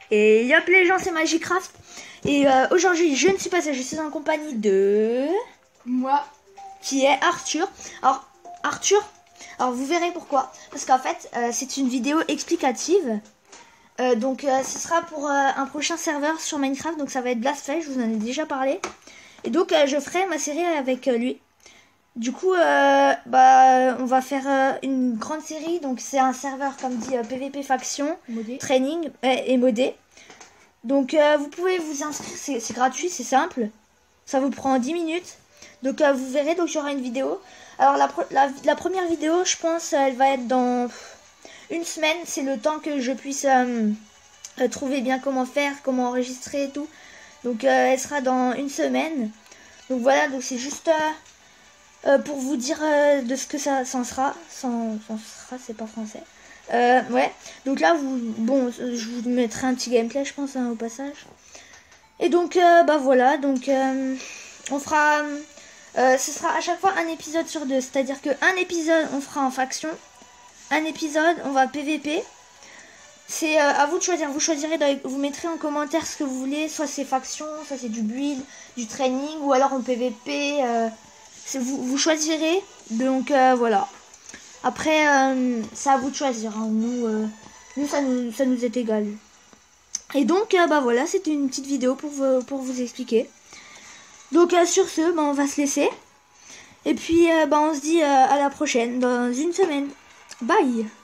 Et yop les gens, c'est Magicraft. Et aujourd'hui, je ne suis pas seule, je suis en compagnie de... Moi. Qui est Arthur. Alors, Arthur, vous verrez pourquoi. Parce qu'en fait, c'est une vidéo explicative. Donc, ce sera pour un prochain serveur sur Minecraft. Donc, ça va être Blastfest, je vous en ai déjà parlé. Et donc, je ferai ma série avec lui. Du coup, on va faire une grande série. Donc, c'est un serveur, comme dit, PVP Faction, Modé. Training et modé. Donc, vous pouvez vous inscrire, c'est gratuit, c'est simple. Ça vous prend 10 minutes. Donc, vous verrez, donc il y aura une vidéo. Alors, la première vidéo, je pense, elle va être dans une semaine. C'est le temps que je puisse trouver bien comment faire, comment enregistrer et tout. Donc, elle sera dans une semaine. Donc, voilà, donc c'est juste... pour vous dire de ce que ça sera, c'est pas français. Ouais, donc là, je vous mettrai un petit gameplay, je pense, au passage. Et donc, voilà, donc on fera, ce sera à chaque fois un épisode sur deux, c'est-à-dire que un épisode, on fera en faction, un épisode, on va PVP. C'est à vous de choisir, vous choisirez, vous mettrez en commentaire ce que vous voulez, soit c'est faction, soit c'est du build, du training, ou alors en PVP, vous choisirez, donc voilà. Après, c'est à vous de choisir, hein. Nous ça nous est égal. Et donc, voilà, c'était une petite vidéo pour vous expliquer. Donc, sur ce, on va se laisser. Et puis, on se dit à la prochaine, dans une semaine. Bye!